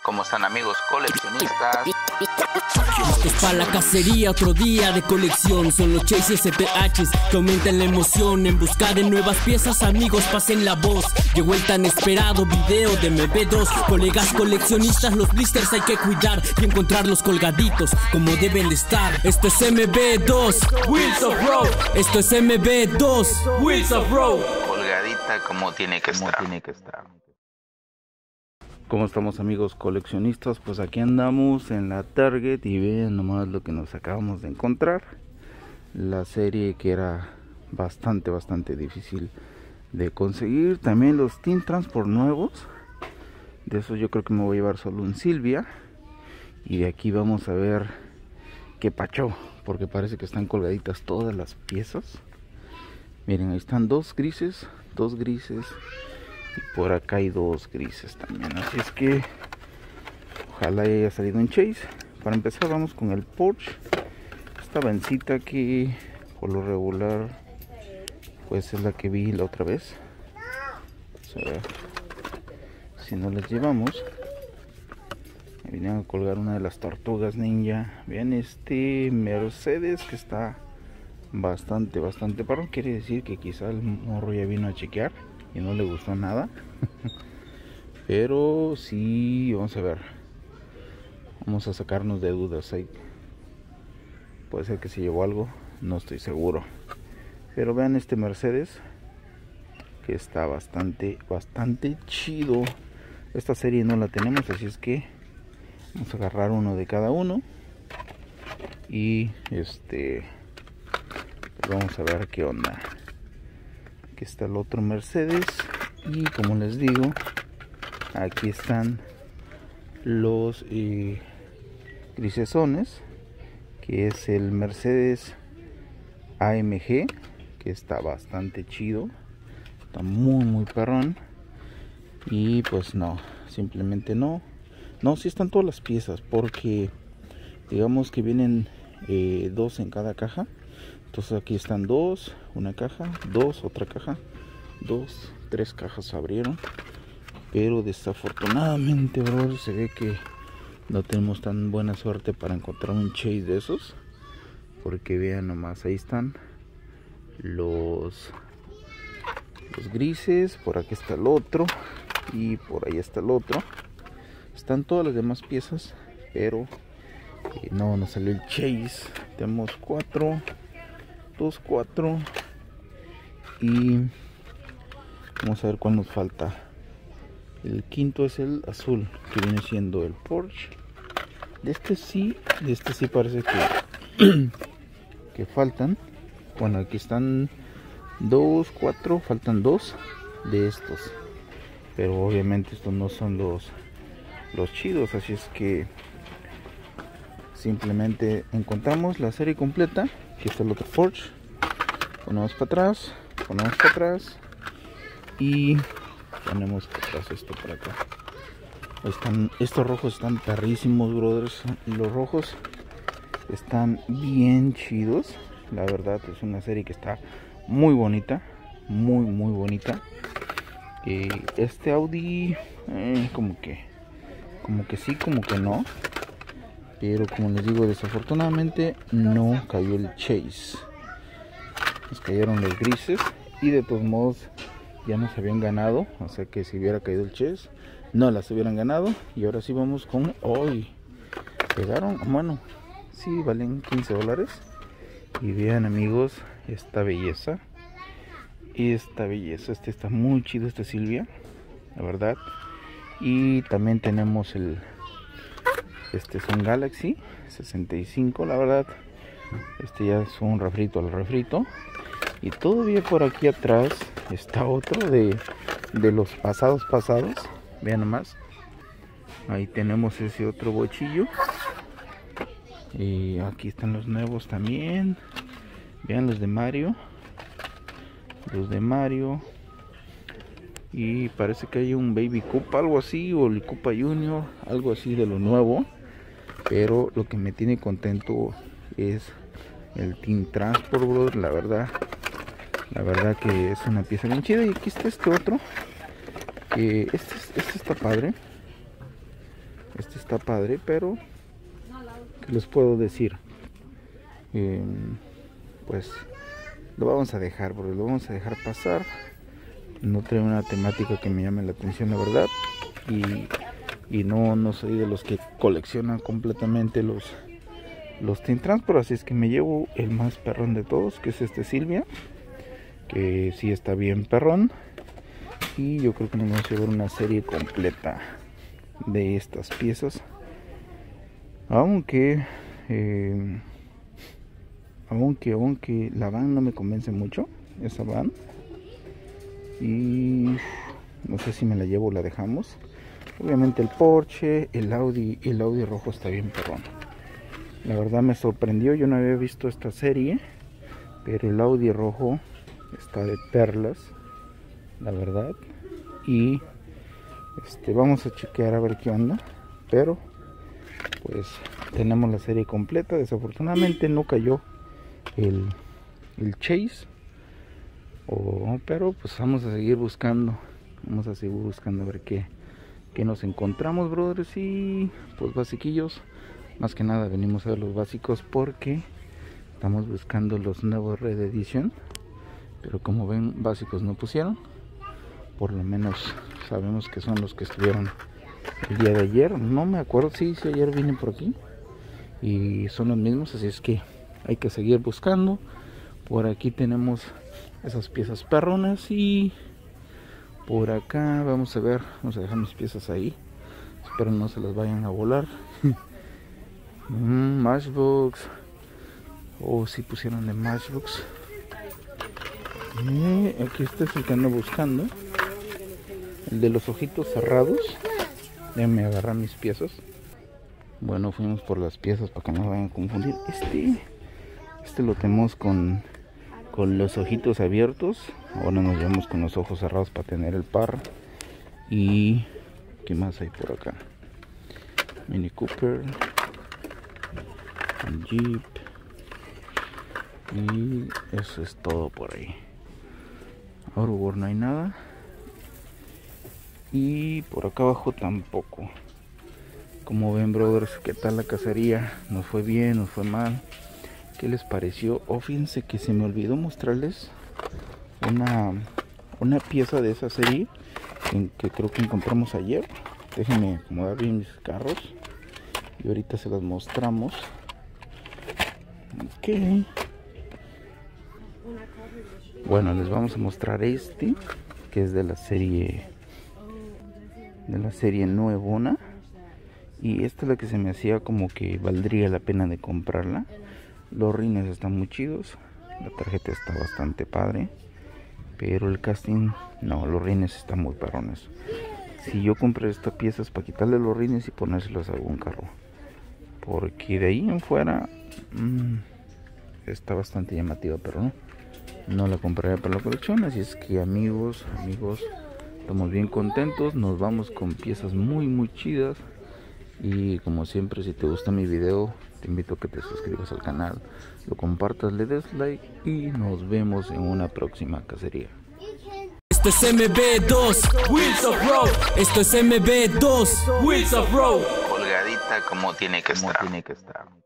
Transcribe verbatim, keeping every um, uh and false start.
¿Cómo están, amigos coleccionistas? Es para la cacería, otro día de colección. Son los Chase S T Hs que aumentan la emoción. En busca de nuevas piezas, amigos, pasen la voz. Llegó el tan esperado video de M B dos. Colegas coleccionistas, los blisters hay que cuidar y encontrarlos colgaditos como deben de estar. Esto es M B dos, Wheels of Road. Esto es M B dos, Wheels of Road. Colgadita como tiene que como estar. tiene que estar. ¿Cómo estamos, amigos coleccionistas? Pues aquí andamos en la Target y vean nomás lo que nos acabamos de encontrar. La serie que era bastante, bastante difícil de conseguir. También los Teen Transport nuevos. De esos yo creo que me voy a llevar solo un Silvia. Y de aquí vamos a ver qué pacho, porque parece que están colgaditas todas las piezas. Miren, ahí están dos grises, dos grises. Y por acá hay dos grises también, así es que ojalá haya salido en Chase. Para empezar vamos con el Porsche. Esta vencita que por lo regular pues es la que vi la otra vez. Vamos a ver si no las llevamos. Me vinieron a colgar una de las tortugas ninja. Vean este Mercedes que está bastante, bastante parro. Quiere decir que quizá el morro ya vino a chequear y no le gustó nada. Pero sí, vamos a ver, vamos a sacarnos de dudas. Ahí puede ser que se llevó algo, no estoy seguro. Pero vean este Mercedes que está bastante, bastante chido. Esta serie no la tenemos, así es que vamos a agarrar uno de cada uno. Y este pues vamos a ver qué onda. Aquí está el otro Mercedes y como les digo, aquí están los eh, grisesones, que es el Mercedes A M G, que está bastante chido, está muy muy perrón. Y pues no, simplemente no, no, sí están todas las piezas, porque digamos que vienen eh, dos en cada caja. Entonces aquí están dos, una caja, dos, otra caja, dos, tres cajas se abrieron. Pero desafortunadamente, bro, se ve que no tenemos tan buena suerte para encontrar un Chase de esos. Porque vean nomás, ahí están los, los grises, por aquí está el otro y por ahí está el otro. Están todas las demás piezas, pero eh, no nos salió el Chase. Tenemos cuatro. Dos, cuatro. Y vamos a ver cuál nos falta. El quinto es el azul, que viene siendo el Porsche. De este sí, de este sí parece que que faltan. Bueno, aquí están dos, cuatro, faltan dos de estos. Pero obviamente estos no son los los chidos, así es que simplemente encontramos la serie completa. Aquí está el otro Porsche. Ponemos para atrás, ponemos para atrás y ponemos para atrás esto para acá. Están, estos rojos están perrísimos, brothers. Los rojos están bien chidos. La verdad es una serie que está muy bonita, muy muy bonita. Eh, este Audi, eh, como que, como que sí, como que no. Pero como les digo, desafortunadamente no cayó el Chase. Nos cayeron los grises y de todos modos ya nos habían ganado. O sea que si hubiera caído el Chase no las hubieran ganado. Y ahora sí vamos con hoy. Pegaron, bueno, sí valen quince dólares. Y vean, amigos, esta belleza. Esta belleza, este está muy chido, este Silvia, la verdad. Y también tenemos el Este es un Galaxy sesenta y cinco, la verdad. Este ya es un refrito al refrito. Y todavía por aquí atrás está otro de, de los pasados pasados. Vean nomás. Ahí tenemos ese otro bochillo. Y aquí están los nuevos también. Vean los de Mario. Los de Mario. Y parece que hay un Baby Koopa, algo así. O el Koopa Junior, algo así de lo nuevo. Pero lo que me tiene contento es el Teen Transport, bro. La verdad, la verdad que es una pieza bien chida. Y aquí está este otro, que este, este está padre. Este está padre, pero ¿qué les puedo decir? Eh, pues lo vamos a dejar, porque lo vamos a dejar pasar. No trae una temática que me llame la atención, la verdad. Y, y no, no soy de los que coleccionan completamente los, los Teen Transport. Así es que me llevo el más perrón de todos, que es este Silvia, que sí está bien perrón. Y yo creo que nos vamos a llevar una serie completa de estas piezas. Aunque... Eh, aunque, aunque la van no me convence mucho, esa van. Y no sé si me la llevo o la dejamos. Obviamente el Porsche, el Audi, el Audi rojo está bien perrón. La verdad me sorprendió, yo no había visto esta serie, pero el Audi rojo está de perlas, la verdad. Y este vamos a chequear a ver qué onda, pero pues tenemos la serie completa. Desafortunadamente no cayó el, el Chase. Oh, pero pues vamos a seguir buscando, vamos a seguir buscando a ver qué, qué nos encontramos, brothers. Y pues basiquillos, más que nada venimos a ver los básicos porque estamos buscando los nuevos Red Edition, pero como ven básicos no pusieron. Por lo menos sabemos que son los que estuvieron el día de ayer. No me acuerdo si, si ayer vine por aquí y son los mismos, así es que hay que seguir buscando. Por aquí tenemos esas piezas perronas y por acá vamos a ver, vamos a dejar mis piezas ahí, espero no se las vayan a volar. mm, Matchbox, o oh, si pusieron de Matchbox. eh, aquí este es el que ando buscando, el de los ojitos cerrados. Déjenme agarrar mis piezas. Bueno, fuimos por las piezas para que no vayan a confundir. Este este lo tenemos con con los ojitos abiertos. Ahora nos llevamos con los ojos cerrados para tener el par. Y ¿qué más hay por acá? Mini Cooper, un Jeep, y eso es todo por ahí. Outboard no hay nada, y por acá abajo tampoco. Como ven, brothers, ¿qué tal la cacería? ¿Nos fue bien? ¿Nos fue mal? ¿Qué les pareció? Oh, fíjense que se me olvidó mostrarles una, una pieza de esa serie en que creo que encontramos ayer. Déjenme acomodar bien mis carros y ahorita se las mostramos. Ok. Bueno, les vamos a mostrar este, que es de la serie de la serie nuevona. Y esta es la que se me hacía como que valdría la pena de comprarla. Los rines están muy chidos, la tarjeta está bastante padre, pero el casting no, los rines están muy perrones. Si yo compré esta pieza es para quitarle los rines y ponérselos a algún carro, porque de ahí en fuera mmm, está bastante llamativa, pero no, no la compraré para la colección. Así es que amigos, amigos, estamos bien contentos, nos vamos con piezas muy muy chidas. Y como siempre, si te gusta mi video, te invito a que te suscribas al canal, lo compartas, le des like y nos vemos en una próxima cacería. Esto es M B dos, Wheels of Road. Esto es M B dos, Wheels of Road. Colgadita como tiene que Como estar. tiene que estar.